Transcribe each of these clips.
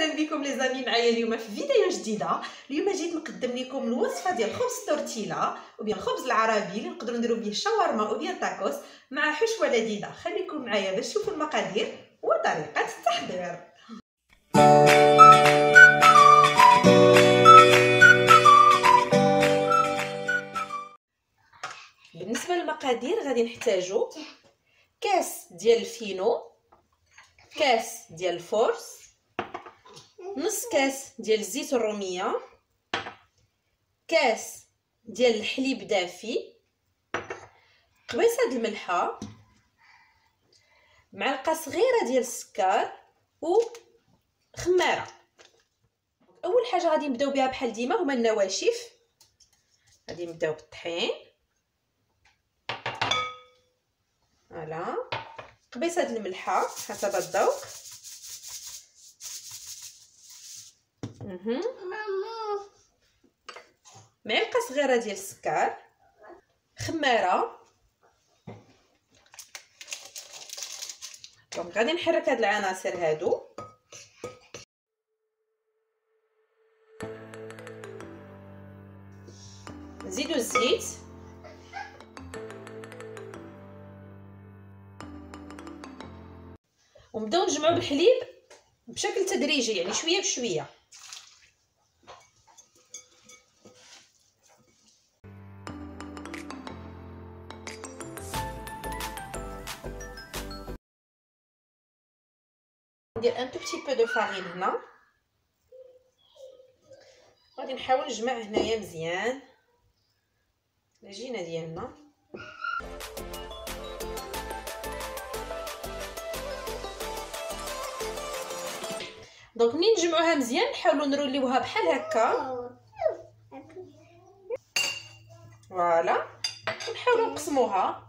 وسهلا بكم لي زامي معايا اليوم في فيديو جديده. اليوم جيت نقدم لكم الوصفه ديال خبز التورتيلا وبيان الخبز العربي اللي نقدروا نديروا به الشاورما وبيان تاكوس مع حشوه لذيذه. خليكم معايا باش تشوفوا المقادير وطريقه التحضير. بالنسبه للمقادير غادي نحتاجوا كاس ديال الفينو، كاس ديال الفورس، نص كاس ديال الزيت الروميه، كاس ديال الحليب دافي، قبيصه د الملحه، معلقه صغيره ديال السكر وخماره. اول حاجه غادي نبداو بها بحال ديما هما النواشف. غادي نبداو بالطحين، فوالا، قبيصه د الملحه حسب الذوق، معلقه صغيره ديال السكر، خماره. دونك غادي نحرك هاد العناصر هادو. نزيدو الزيت، ونبداو نجمعو بالحليب بشكل تدريجي، يعني شويه بشويه. ندير ان تو بتي بو دو فارين هنا. غادي نحاول نجمع هنايا مزيان العجينه ديالنا. دونك منين نجمعوها مزيان نحاولوا نروليوها بحال هكا، فوالا، ونحاولوا نقسموها.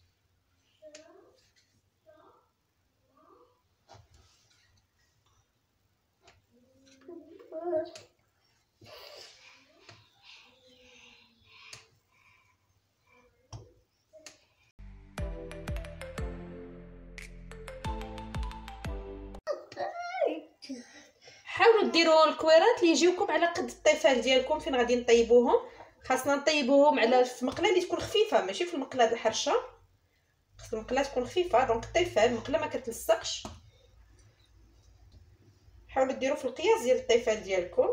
حاولوا ديروا الكويرات اللي يجيوكم على قد الطيفال ديالكم فين غادي نطيبوهم. خاصنا نطيبوهم على في مقله اللي تكون خفيفه، ماشي في المقله الحرشه. خاص المقله تكون خفيفه، دونك الطيفال المقله ما كتلصقش. حاولوا ديروا في القياس ديال الطيفال ديالكم.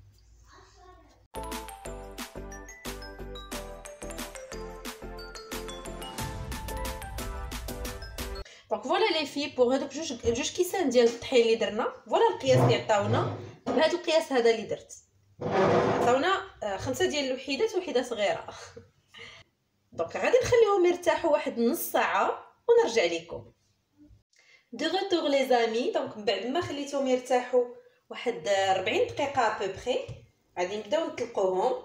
دونك فوالا لي في بوغ هادوك جوج كيسان ديال الطحين اللي درنا. فوالا القياس اللي عطاونا، بهذا القياس هذا اللي درت. عطاونا 5 ديال الوحيدات، وحده صغيره. دونك غادي نخليهم يرتاحوا واحد نص ساعه ونرجع لكم. دو غوتور لي زامي. دونك من بعد ما خليتهم يرتاحوا واحد 40 دقيقه بوبري، غادي نبداو نطلقوهم.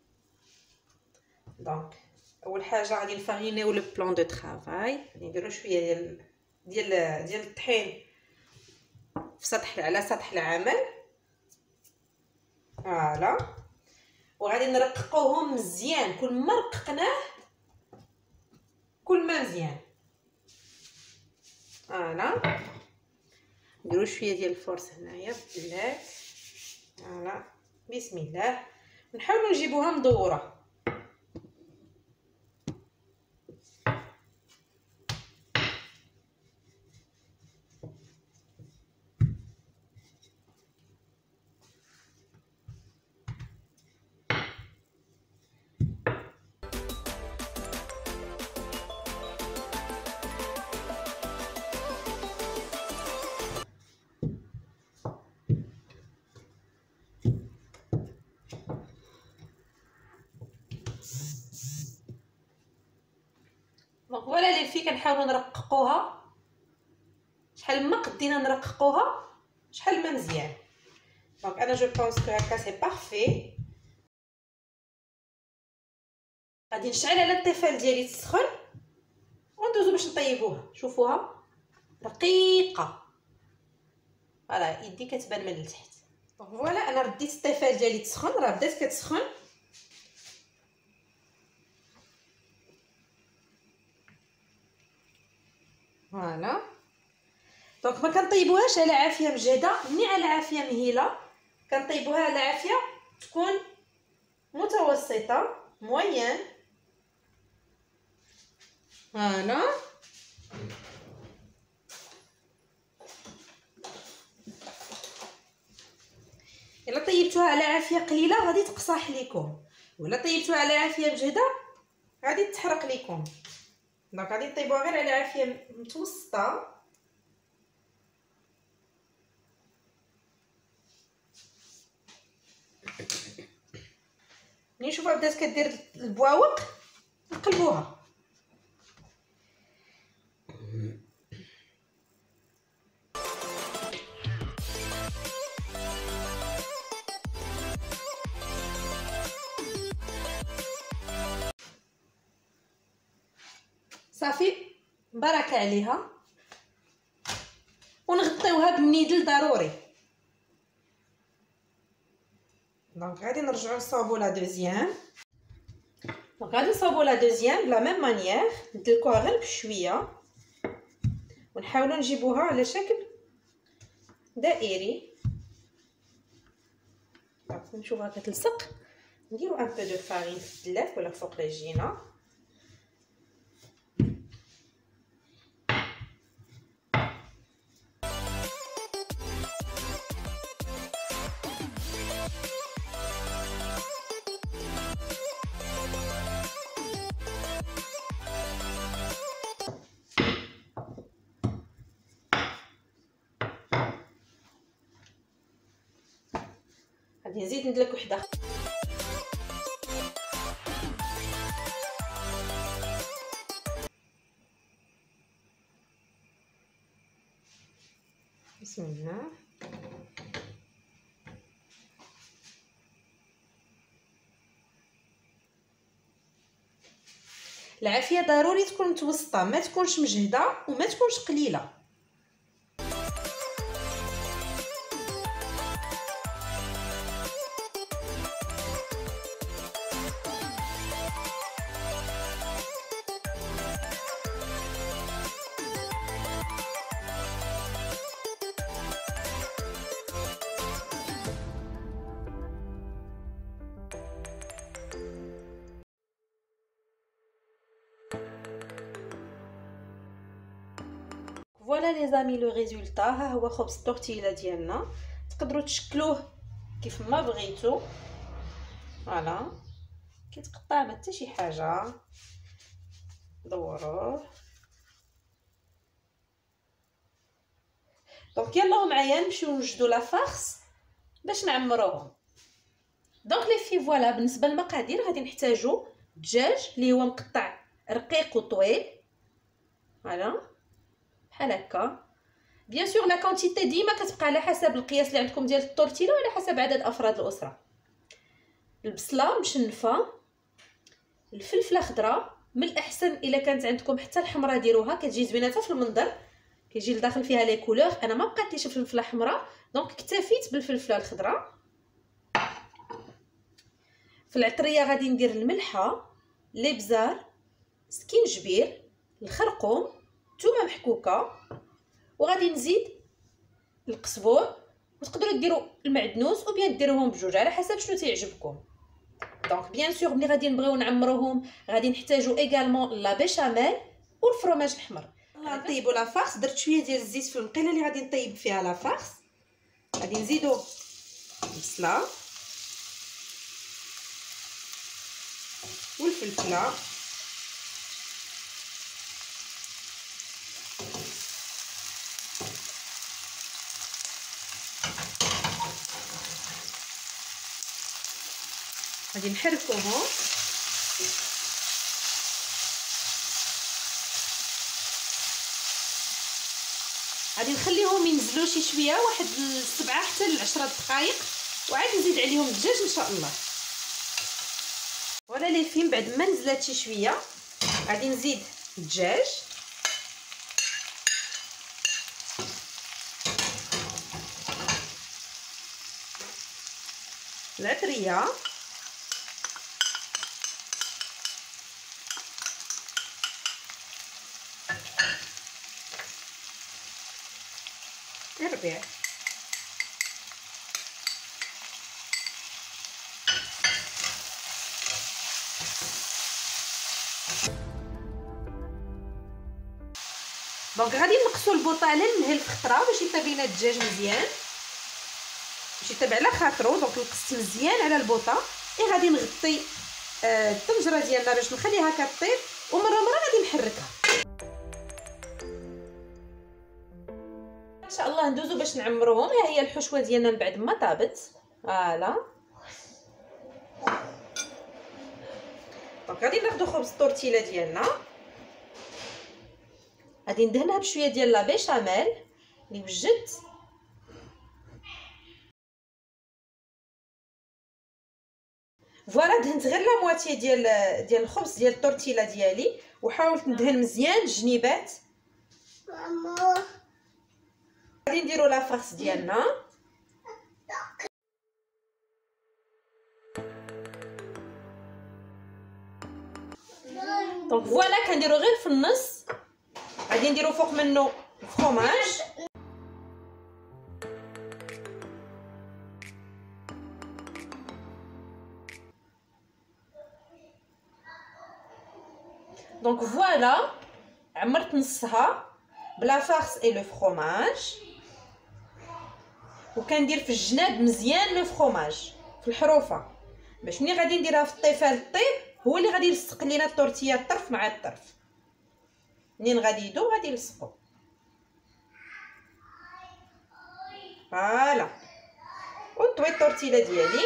دونك اول حاجه غادي نفارينيو لو بلان دو طرافاي. غادي نديرو شويه ديال الطحين على سطح العمل، فوالا، وغادي نرققوهم مزيان. كل ما رققناه كل ما مزيان، فوالا. نديرو شويه ديال الفورس هنايا بالله، فوالا، بسم الله. نحاولوا نجيبوها مدوره. دونك فوالا لي في كنحاولوا نرققوها. شحال ما قدينا نرققوها شحال ما مزيان. دونك انا جو بونس كو هكا سي بارفي. غادي نشعل على الطيفال ديالي تسخن وندوزو باش نطيبوها. شوفوها رقيقه، فوالا، يدي كتبان من التحت. دونك فوالا انا رديت الطيفال ديالي تسخن، راه بدات كتسخن. فوالا، دونك ما كنطيبوهاش على عافيه مجهده ني على عافيه مهيله، كنطيبوها على عافيه تكون متوسطه موين. هنا الا طيبتوها على عافيه قليله غادي تقصاح ليكم، ولا طيبتوها على عافيه مجهده غادي تحرق ليكم. دونك غادي نطيبوها غير على عافيه متوسطه. ملي نشوفها بدات كدير البواوق نقلبوها. صافي بركه عليها، ونغطيوها بالنيدل ضروري. دونك غادي نرجعو نصاوبو لا دوزيام. دونك غادي نصاوبو لا دوزيام بلا ميم مانيير، ندلكوها غير بشويه ونحاولوا نجيبوها على شكل دائري. نشوفها كتلصق، نديرو ان بو دو فارين في الدلاف ولا فوق العجينه. غادي نزيد ندلك وحده. بسم الله. العافيه ضروري تكون متوسطه، ما تكونش مجهده وما تكونش قليله. فوالا لي زامي لو ريزولطا. ها هو خبز التورتيلا ديالنا، تقدروا تشكلوه كيف ما بغيتو. فوالا كيتقطع ما حتى شي حاجه، دوروه. دونك يلا معايا نمشيو نوجدوا لا فارس باش نعمروهم. دونك لي في فوالا بالنسبه للمقادير غادي نحتاجو دجاج اللي هو مقطع رقيق وطويل، فوالا بحال هكا. بيان سور لا كونتيتي ديما كتبقى على حسب القياس اللي عندكم ديال التورتيلا وعلى حسب عدد افراد الاسره. البصله مشنفه، الفلفله خضراء من الاحسن الا كانت عندكم حتى الحمراء ديروها، كتجي زوينه في المنظر، كيجي لداخل فيها لي كولور. انا ما بقاتليش الفلفله حمراء دونك اكتفيت بالفلفله الخضراء. في العطريه غادي ندير الملحه، الابزار، سكينجبير، الخرقوم، ثومه محكوكه، وغادي نزيد القزبور. وتقدروا ديروا المعدنوس وبيان ديروهم بجوج على حسب شنو تيعجبكم. دونك بيان سور ملي غادي نبغيو نعمروهم غادي نحتاجو ايغالمون لا بيشاميل والفرماج الحمر. نطيبوا لا فارس. درت شويه ديال الزيت في المقيله اللي غادي نطيب فيها لا فارس. غادي نزيدو البصله والفلفله غادي نحركوهم. غادي نخليهم ينزلوا شي شويه، واحد 7 حتى ل 10 دقائق، وعاد نزيد عليهم الدجاج ان شاء الله. فوالا لي فين بعد ما نزلات شي شويه غادي نزيد الدجاج، العطريه، الربيع. دونك غادي نقصوا البوطه للنهي الخطره باش يطيب لينا الدجاج مزيان، باش يطيب على خاطرو. دونك نقصت مزيان على البوطه، غادي نغطي الطنجره ديالنا باش نخليها كطيب، ومره غادي نحركها. ان شاء الله ندوزو باش نعمروهم. ها هي الحشوه ديالنا من بعد ما طابت. فوالا دونك غادي ناخذ خبز الطورتيلا ديالنا، غادي ندهنها بشويه ديال لا بيشاميل اللي وجدت. فوالا دهنت غير لا مواتي ديال الخبز ديال الطورتيلا ديالي، وحاولت ندهن مزيان الجنيبات. غادي نديرو لا فارس ديالنا. دونك فوالا كنديرو غير في النص، غادي نديرو فوق منه الفرomاج. دونك فوالا عمرت نصها بلا فارس اي لو فرomاج، وكندير في الجناب مزيان لو فرomاج في الحروفه، باش ملي غادي نديرها في الطيفال طيب هو اللي غادي يلصق لينا الطورتيه الطرف مع الطرف. منين غادي يدوب غادي يلصقو. فوالا ونطوي الطورتيلا ديالي.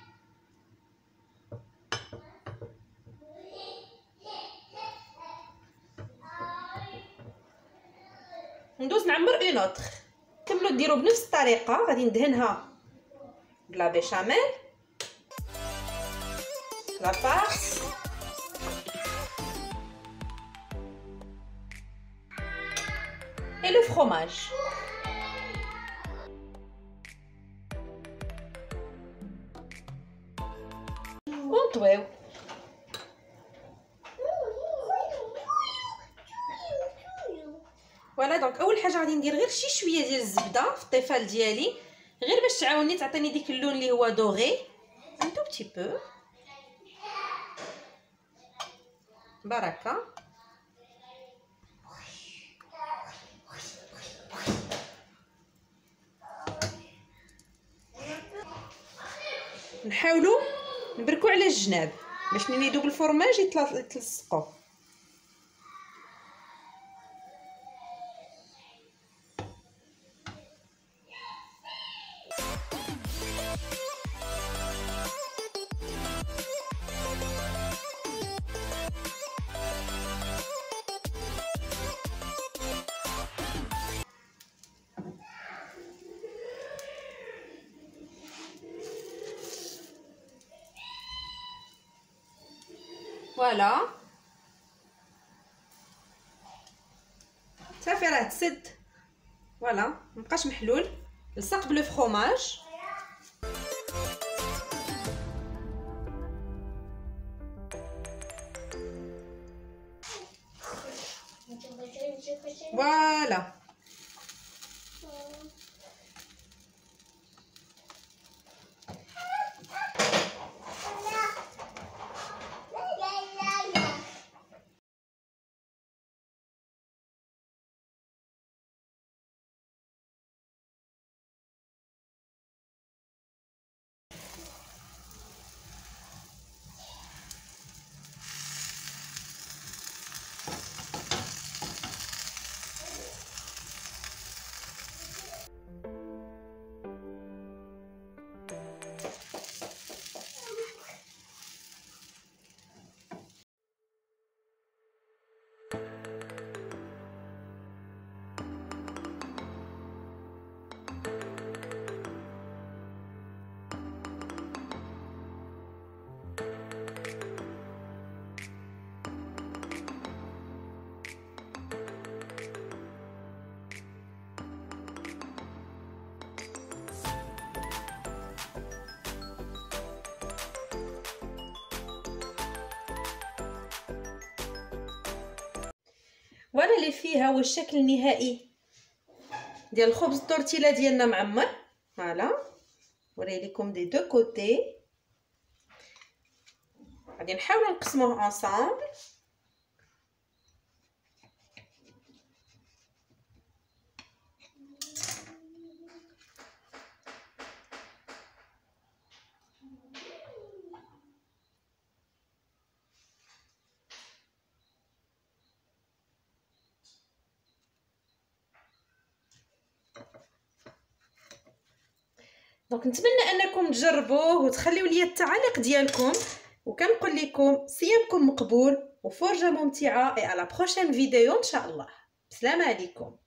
ندوز نعمر اون اوتر. كملوا ديروا بنفس الطريقه. غادي ندهنها بلا بيشاميل، لا فارس، et le fromage. ونطويو. فوالا دونك اول حاجه غادي ندير غير شي شويه ديال الزبده في الطيفال ديالي، غير باش تعاوني تعطيني ديك اللون اللي هو دوغي ان تو بتي بو. بركه. نحاولوا نبركو على الجناب باش ملي يذوب الفرماج يتلصقوا. فوالا صافي راه تسد. فوالا مبقاش محلول، لصق بلو فرomاج. فوالا فوالا اللي فيه هو الشكل النهائي ديال الخبز التورتيلا ديالنا معمر. فوالا وري لكم دي دو كوتي. غادي نحاولوا نقسموه انصامبل. دونك نتمنى انكم تجربوه وتخليو لي التعاليق ديالكم، وكنقول لكم صيامكم مقبول وفرجه ممتعه. اي على بروشين فيديو ان شاء الله. السلام عليكم.